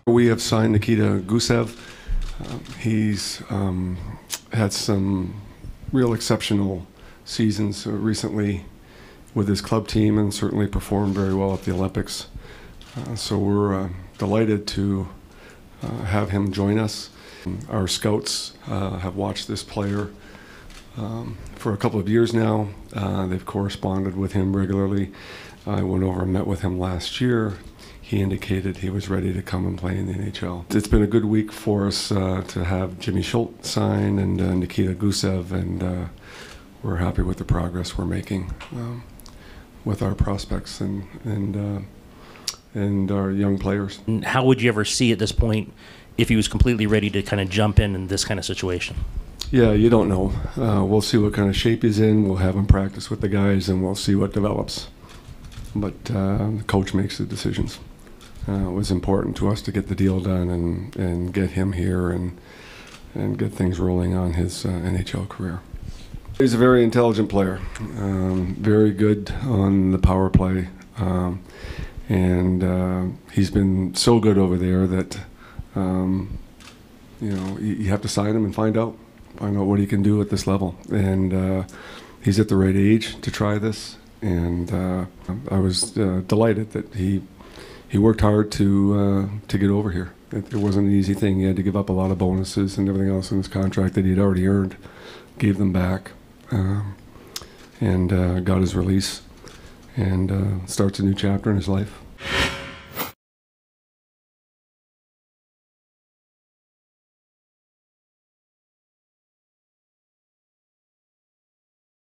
We have signed Nikita Gusev. He's had some real exceptional seasons recently with his club team and certainly performed very well at the Olympics. So we're delighted to have him join us. Our scouts have watched this player for a couple of years now. They've corresponded with him regularly. I went over and met with him last year. He indicated he was ready to come and play in the NHL. It's been a good week for us to have Jimmy Schultz sign and Nikita Gusev, and we're happy with the progress we're making with our prospects and our young players. How would you ever see at this point if he was completely ready to kind of jump in this kind of situation? Yeah, you don't know. We'll see what kind of shape he's in. We'll have him practice with the guys, and we'll see what develops. But the coach makes the decisions. It was important to us to get the deal done and get him here and get things rolling on his NHL career. He's a very intelligent player, very good on the power play, and he's been so good over there that you have to sign him and find out what he can do at this level. And he's at the right age to try this, and I was delighted that he worked hard to get over here. It wasn't an easy thing. He had to give up a lot of bonuses and everything else in his contract that he'd already earned, gave them back, and got his release, and starts a new chapter in his life.